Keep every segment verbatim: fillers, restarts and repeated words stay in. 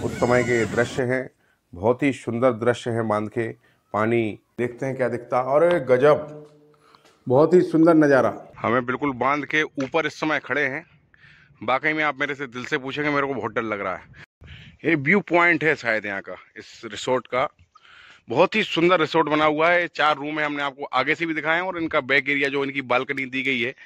उस समय के दृश्य हैं। बहुत ही सुंदर दृश्य है। बांध के पानी देखते हैं क्या दिखता, और गजब, बहुत ही सुंदर नज़ारा। हमें बिल्कुल बांध के ऊपर इस समय खड़े हैं। वाकई में आप मेरे से दिल से पूछेंगे, मेरे को बहुत डर लग रहा है। ये व्यू पॉइंट है शायद यहाँ का, इस रिसोर्ट का। बहुत ही सुंदर रिसोर्ट बना हुआ है। चार रूम है, हमने आपको आगे से भी दिखाए हैं, और इनका बैक एरिया जो इनकी बालकनी दी गई है।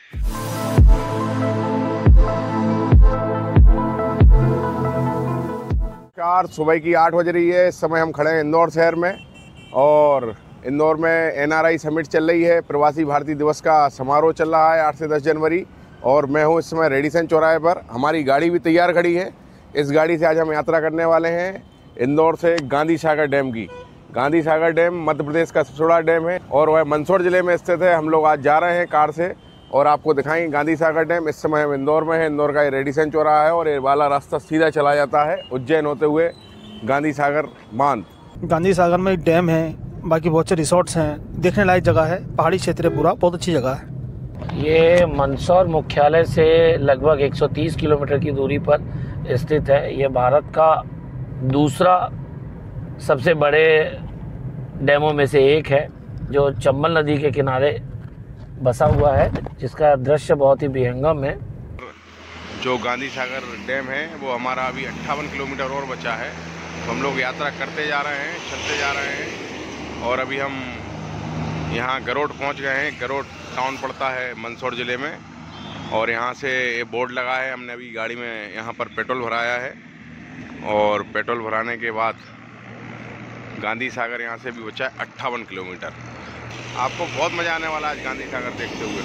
कार सुबह की आठ बज रही है। इस समय हम खड़े हैं इंदौर शहर में, और इंदौर में एन आर आई समिट चल रही है। प्रवासी भारतीय दिवस का समारोह चल रहा है आठ से दस जनवरी, और मैं हूँ इस समय रेडिसन चौराहे पर। हमारी गाड़ी भी तैयार खड़ी है। इस गाड़ी से आज हम यात्रा करने वाले हैं इंदौर से गांधी सागर डैम की। गांधी सागर डैम मध्य प्रदेश का सबसे बड़ा डैम है, और वह मंदसौर जिले में स्थित है। हम लोग आज जा रहे हैं कार से, और आपको दिखाएंगे गांधी सागर डैम। इस समय हम इंदौर में है। इंदौर का ये रेडिसन चौराहा है, और ये वाला रास्ता सीधा चला जाता है उज्जैन होते हुए गांधी सागर बांध। गांधी सागर में एक डैम है, बाकी बहुत से रिसोर्ट्स हैं। देखने लायक जगह है, पहाड़ी क्षेत्र है पूरा, बहुत अच्छी जगह है। ये मंदसौर मुख्यालय से लगभग एक सौ तीस किलोमीटर की दूरी पर स्थित है। ये भारत का दूसरा सबसे बड़े डैमों में से एक है, जो चंबल नदी के किनारे बसा हुआ है, जिसका दृश्य बहुत ही विहंगम है। जो गांधी सागर डैम है वो हमारा अभी अट्ठावन किलोमीटर और बचा है। तो हम लोग यात्रा करते जा रहे हैं, चलते जा रहे हैं, और अभी हम यहाँ गरोड पहुँच गए हैं। गरोड टाउन पड़ता है मंदसौर ज़िले में, और यहाँ से ये बोर्ड लगा है। हमने अभी गाड़ी में यहाँ पर पेट्रोल भराया है, और पेट्रोल भराने के बाद गांधी सागर यहाँ से भी बचा है अट्ठावन किलोमीटर। आपको बहुत मज़ा आने वाला है आज गांधी सागर देखते हुए।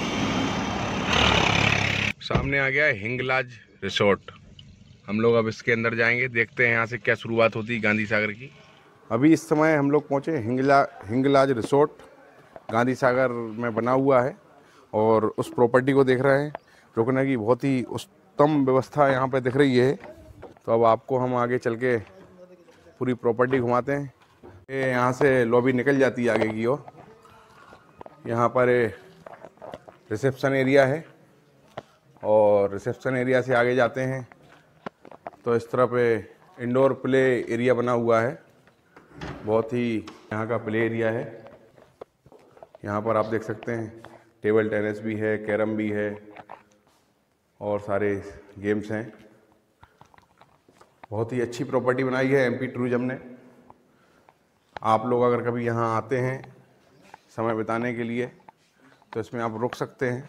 सामने आ गया है हिंगलाज रिसोर्ट। हम लोग अब इसके अंदर जाएंगे, देखते हैं यहाँ से क्या शुरुआत होती है गांधी सागर की। अभी इस समय हम लोग पहुँचे हिंगला हिंगलाज रिसोर्ट, गांधी सागर में बना हुआ है, और उस प्रॉपर्टी को देख रहे हैं। रुकने की बहुत ही उत्तम व्यवस्था यहाँ पे दिख रही है। तो अब आपको हम आगे चल के पूरी प्रॉपर्टी घुमाते हैं। ये यहाँ से लॉबी निकल जाती है आगे की ओर। यहाँ पर रिसेप्शन एरिया है, और रिसेप्शन एरिया से आगे जाते हैं तो इस तरफ इंडोर प्ले एरिया बना हुआ है। बहुत ही यहाँ का प्ले एरिया है। यहाँ पर आप देख सकते हैं टेबल टेनिस भी है, कैरम भी है, और सारे गेम्स हैं। बहुत ही अच्छी प्रॉपर्टी बनाई है एम पी टूरिज्म ने। आप लोग अगर कभी यहाँ आते हैं समय बिताने के लिए, तो इसमें आप रुक सकते हैं।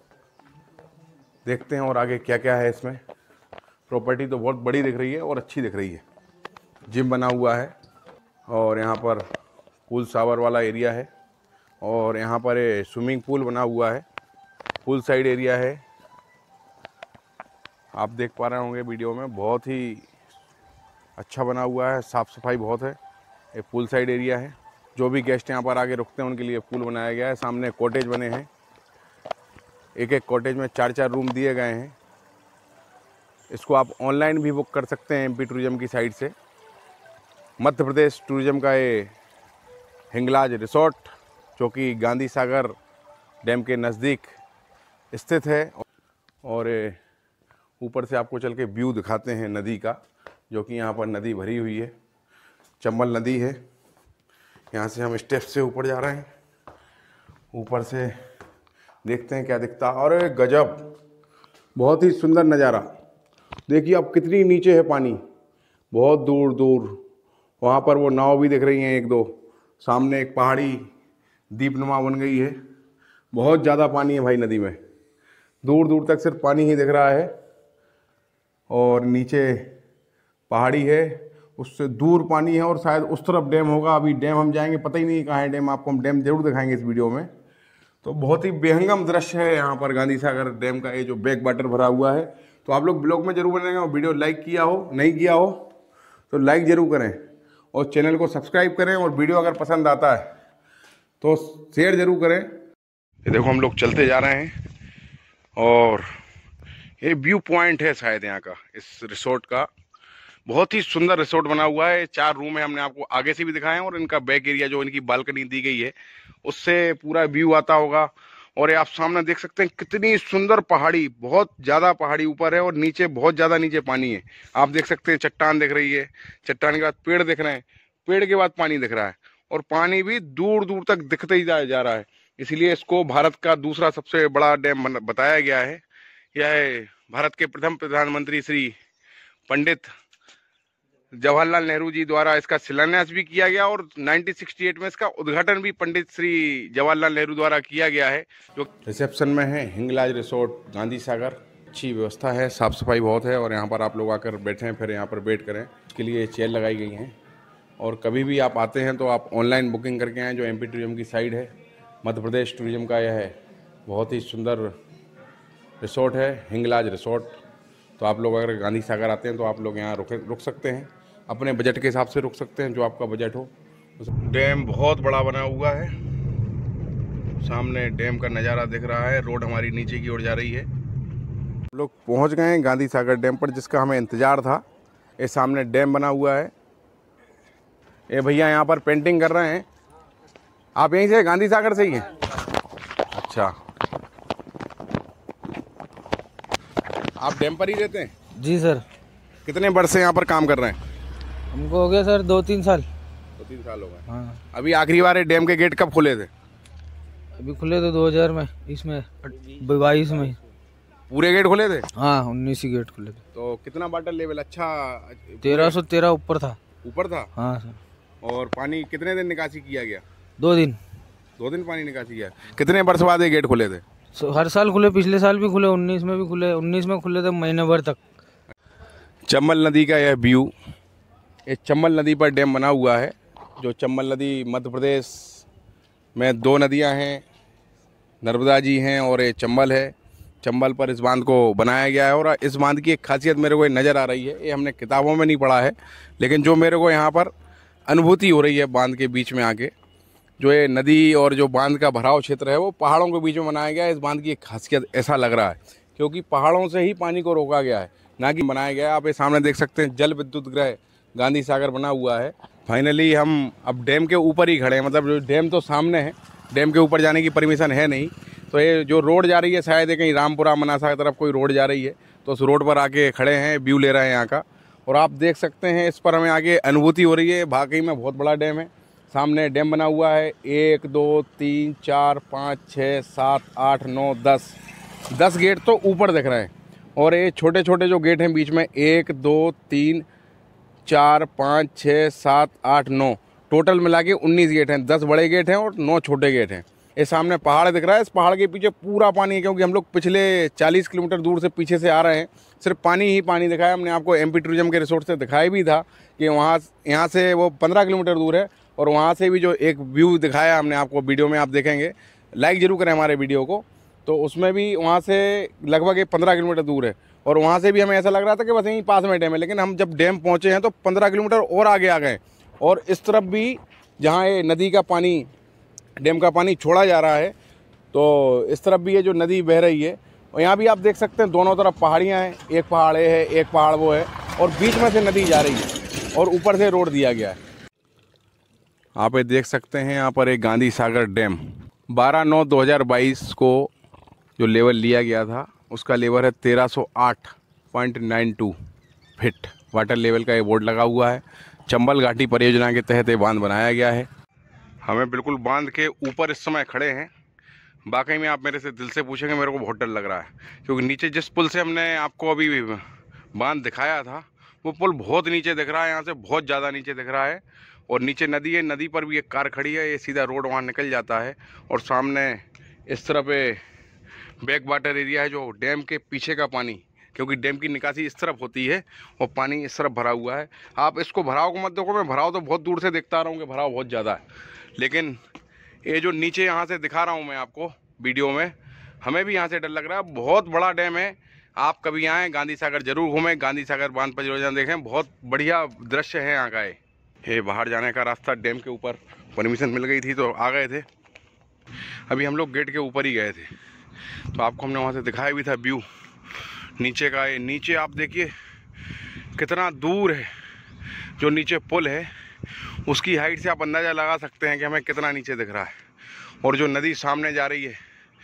देखते हैं और आगे क्या क्या है इसमें। प्रॉपर्टी तो बहुत बड़ी दिख रही है और अच्छी दिख रही है। जिम बना हुआ है, और यहाँ पर पूल शावर वाला एरिया है, और यहाँ पर स्विमिंग पूल बना हुआ है। पूल साइड एरिया है, आप देख पा रहे होंगे वीडियो में। बहुत ही अच्छा बना हुआ है, साफ़ सफाई बहुत है। ये पूल साइड एरिया है। जो भी गेस्ट यहाँ पर आके रुकते हैं उनके लिए पूल बनाया गया है। सामने कॉटेज बने हैं, एक एक कॉटेज में चार चार रूम दिए गए हैं। इसको आप ऑनलाइन भी बुक कर सकते हैं एमपी टूरिज्म की साइट से। मध्य प्रदेश टूरिज्म का ये हिंगलाज रिसोर्ट, जो कि गांधी सागर डैम के नज़दीक स्थित है, और ऊपर से आपको चल के व्यू दिखाते हैं नदी का, जो कि यहाँ पर नदी भरी हुई है। चंबल नदी है। यहाँ से हम स्टेप से ऊपर जा रहे हैं। ऊपर से देखते हैं क्या दिखता, और गजब, बहुत ही सुंदर नज़ारा। देखिए अब कितनी नीचे है पानी, बहुत दूर दूर। वहाँ पर वो नाव भी दिख रही हैं एक दो। सामने एक पहाड़ी दीपनुमा बन गई है। बहुत ज़्यादा पानी है भाई नदी में, दूर दूर तक सिर्फ पानी ही दिख रहा है, और नीचे पहाड़ी है, उससे दूर पानी है, और शायद उस तरफ डैम होगा। अभी डैम हम जाएंगे, पता ही नहीं कहाँ है डैम। आपको हम डैम जरूर दिखाएंगे इस वीडियो में। तो बहुत ही बेहंगम दृश्य है यहाँ पर गांधी सागर डैम का। ये जो बैक वाटर भरा हुआ है, तो आप लोग ब्लॉग में जरूर बनेंगे। और वीडियो लाइक किया हो, नहीं किया हो तो लाइक ज़रूर करें, और चैनल को सब्सक्राइब करें, और वीडियो अगर पसंद आता है तो शेयर ज़रूर करें। ये देखो हम लोग चलते जा रहे हैं, और ये व्यू पॉइंट है शायद यहाँ का, इस रिसोर्ट का। बहुत ही सुंदर रिसोर्ट बना हुआ है। चार रूम है, हमने आपको आगे से भी दिखाए हैं, और इनका बैक एरिया जो इनकी बालकनी दी गई है, उससे पूरा व्यू आता होगा। और ये आप सामने देख सकते हैं कितनी सुंदर पहाड़ी, बहुत ज़्यादा पहाड़ी ऊपर है और नीचे बहुत ज़्यादा नीचे पानी है। आप देख सकते हैं चट्टान दिख रही है, चट्टान के बाद पेड़ दिख रहे हैं, पेड़ के बाद पानी दिख रहा है और पानी भी दूर दूर तक दिखते ही जा, जा रहा है। इसलिए इसको भारत का दूसरा सबसे बड़ा डैम बताया गया है। यह भारत के प्रथम प्रधानमंत्री श्री पंडित जवाहरलाल नेहरू जी द्वारा इसका शिलान्यास भी किया गया और उन्नीस सौ अड़सठ में इसका उद्घाटन भी पंडित श्री जवाहरलाल नेहरू द्वारा किया गया है। जो रिसेप्शन में है हिंगलाज रिसोर्ट गांधी सागर, अच्छी व्यवस्था है, साफ सफाई बहुत है और यहाँ पर आप लोग आकर बैठें, फिर यहाँ पर वेट करें, इसके लिए चेयर लगाई गई हैं। और कभी भी आप आते हैं तो आप ऑनलाइन बुकिंग करके आएँ। जो एम पी टूरिज्म की साइट है, मध्य प्रदेश टूरिज्म का यह है, बहुत ही सुंदर रिसोर्ट है हिंगलाज रिसोर्ट। तो आप लोग अगर गांधी सागर आते हैं तो आप लोग यहाँ रुक रुक सकते हैं, अपने बजट के हिसाब से रुक सकते हैं, जो आपका बजट हो। डैम बहुत बड़ा बना हुआ है, सामने डैम का नज़ारा दिख रहा है, रोड हमारी नीचे की ओर जा रही है। हम लोग पहुँच गए हैं गांधी सागर डैम पर, जिसका हमें इंतज़ार था। ये सामने डैम बना हुआ है। ये भैया यहाँ पर पेंटिंग कर रहे हैं। आप यहीं से गांधी सागर से ही हैं? अच्छा, आप डैम पर ही रहते हैं? जी सर। कितने वर्ष से यहाँ पर काम कर रहे हैं? हमको हो गया सर दो तीन साल। दो तीन साल हो गए। हाँ। अभी आखिरी बार ये डैम के गेट कब खुले थे? अभी खुले थे दो हज़ार में, इसमें बाईस में। पूरे गेट खुले थे? हाँ, उन्नीस ही गेट खुले थे। तो कितना वाटर लेवल? अच्छा, तेरह सौ तेरह ऊपर था। ऊपर था? हाँ सर। और पानी कितने दिन निकासी किया गया? दो दिन। दो दिन पानी निकासी किया। कितने वर्ष बाद ये गेट खुले थे? हर साल खुले, पिछले साल भी खुले, उन्नीस में भी खुले। उन्नीस में खुले थे महीने भर तक। चंबल नदी का यह व्यू, ये चंबल नदी पर डैम बना हुआ है। जो चंबल नदी मध्य प्रदेश में दो नदियां हैं, नर्मदा जी हैं और ये चंबल है। चंबल पर इस बांध को बनाया गया है और इस बांध की एक खासियत मेरे को नज़र आ रही है। ये हमने किताबों में नहीं पढ़ा है, लेकिन जो मेरे को यहाँ पर अनुभूति हो रही है बांध के बीच में आके, जो ये नदी और जो बांध का भराव क्षेत्र है वो पहाड़ों के बीच में बनाया गया है। इस बांध की एक खासियत ऐसा लग रहा है क्योंकि पहाड़ों से ही पानी को रोका गया है, ना कि बनाया गया है। आप ये सामने देख सकते हैं जल विद्युत गृह गांधी सागर बना हुआ है। फाइनली हम अब डैम के ऊपर ही खड़े हैं, मतलब जो डैम तो सामने है, डैम के ऊपर जाने की परमिशन है नहीं। तो ये जो रोड जा रही है शायद कहीं रामपुरा मनासा की तरफ कोई रोड जा रही है, तो उस रोड पर आके खड़े हैं, व्यू ले रहे हैं यहाँ का। और आप देख सकते हैं इस पर हमें आगे अनुभूति हो रही है, वाकई में बहुत बड़ा डैम है। सामने डैम बना हुआ है, एक दो तीन चार पाँच छः सात आठ नौ दस दस गेट तो ऊपर दिख रहे हैं और ये छोटे छोटे जो गेट हैं बीच में, एक दो तीन चार पाँच छः सात आठ नौ, टोटल मिला के उन्नीस गेट हैं। दस बड़े गेट हैं और नौ छोटे गेट हैं। ये सामने पहाड़ दिख रहा है, इस पहाड़ के पीछे पूरा पानी है, क्योंकि हम लोग पिछले चालीस किलोमीटर दूर से पीछे से आ रहे हैं, सिर्फ पानी ही पानी दिखाया। हमने आपको एमपी टूरिज्म के रिसोर्ट से दिखाया भी था कि वहाँ यहाँ से वो पंद्रह किलोमीटर दूर है और वहाँ से भी जो एक व्यू दिखाया हमने आपको, वीडियो में आप देखेंगे, लाइक ज़रूर करें हमारे वीडियो को, तो उसमें भी वहाँ से लगभग एक पंद्रह किलोमीटर दूर है और वहाँ से भी हमें ऐसा लग रहा था कि बस यहीं पास में डैम है। लेकिन हम जब डैम पहुँचे हैं तो पंद्रह किलोमीटर और आगे आ गए और इस तरफ भी जहाँ ये नदी का पानी, डैम का पानी छोड़ा जा रहा है, तो इस तरफ भी ये जो नदी बह रही है और यहाँ भी आप देख सकते हैं दोनों तरफ पहाड़ियाँ हैं, एक पहाड़ ये है, एक पहाड़ वो है और बीच में से नदी जा रही है और ऊपर से रोड दिया गया है। आप ये देख सकते हैं यहाँ पर एक गांधी सागर डैम, बारह नौ दो हज़ार बाईस को जो लेवल लिया गया था उसका लेवल है तेरह सौ आठ point nine two feet. Water level का ये बोर्ड लगा हुआ है। चंबल घाटी परियोजना के तहत ये बांध बनाया गया है। हमें बिल्कुल बांध के ऊपर इस समय खड़े हैं। वाकई में आप मेरे से दिल से पूछेंगे, मेरे को बहुत डर लग रहा है, क्योंकि नीचे जिस पुल से हमने आपको अभी बांध दिखाया था वो पुल बहुत नीचे दिख रहा है, यहाँ से बहुत ज़्यादा नीचे दिख रहा है और नीचे नदी है, नदी पर भी एक कार खड़ी है, ये सीधा रोड वहाँ निकल जाता है और सामने इस तरफ बैक वाटर एरिया है, जो डैम के पीछे का पानी, क्योंकि डैम की निकासी इस तरफ होती है और पानी इस तरफ भरा हुआ है। आप इसको भराव को मत देखो, मैं भराव तो बहुत दूर से देखता रहा हूँ कि भराव बहुत ज़्यादा है, लेकिन ये जो नीचे यहाँ से दिखा रहा हूँ मैं आपको वीडियो में, हमें भी यहाँ से डर लग रहा है। बहुत बड़ा डैम है। आप कभी आएँ गांधी सागर ज़रूर घूमें, गांधी सागर बांध परियोजना देखें, बहुत बढ़िया दृश्य है यहाँ का। ये बाहर जाने का रास्ता, डैम के ऊपर परमिशन मिल गई थी तो आ गए थे। अभी हम लोग गेट के ऊपर ही गए थे तो आपको हमने वहाँ से दिखाया भी था व्यू नीचे का। ये नीचे आप देखिए कितना दूर है, जो नीचे पुल है उसकी हाइट से आप अंदाज़ा लगा सकते हैं कि हमें कितना नीचे दिख रहा है। और जो नदी सामने जा रही है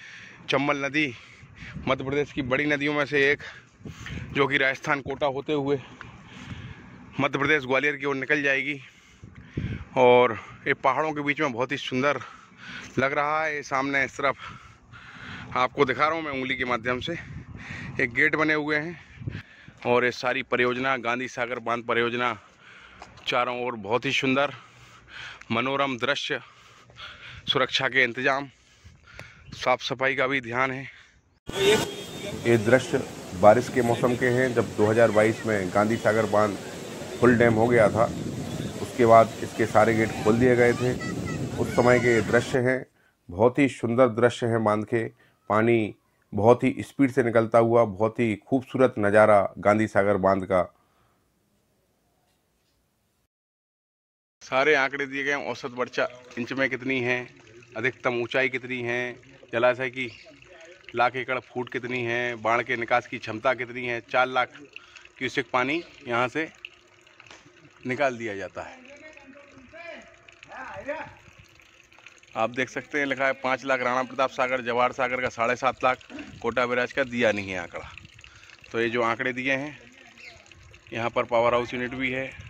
चंबल नदी मध्य प्रदेश की बड़ी नदियों में से एक, जो कि राजस्थान कोटा होते हुए मध्य प्रदेश ग्वालियर की ओर निकल जाएगी। और ये पहाड़ों के बीच में बहुत ही सुंदर लग रहा है। ये सामने इस तरफ आपको दिखा रहा हूँ मैं उंगली के माध्यम से, एक गेट बने हुए हैं। और ये सारी परियोजना गांधी सागर बांध परियोजना, चारों ओर बहुत ही सुंदर मनोरम दृश्य, सुरक्षा के इंतजाम, साफ सफाई का भी ध्यान है। ये दृश्य बारिश के मौसम के हैं, जब दो हज़ार बाईस में गांधी सागर बांध फुल डैम हो गया था। उसके बाद इसके सारे गेट खोल दिए गए थे। उस समय के दृश्य हैं, बहुत ही सुंदर दृश्य हैं। बांध के पानी बहुत ही स्पीड से निकलता हुआ, बहुत ही खूबसूरत नज़ारा गांधी सागर बांध का। सारे आंकड़े दिए गए हैं। औसत वर्षा इंच में कितनी है, अधिकतम ऊंचाई कितनी है, जलाशय की लाख एकड़ फुट कितनी है, बाढ़ के निकास की क्षमता कितनी है। चार लाख क्यूसेक पानी यहाँ से निकाल दिया जाता है। आप देख सकते हैं लिखा है पाँच लाख राणा प्रताप सागर, जवाहर सागर का साढ़े सात लाख, कोटा बैराज का दिया नहीं है आंकड़ा। तो ये जो आंकड़े दिए हैं, यहाँ पर पावर हाउस यूनिट भी है,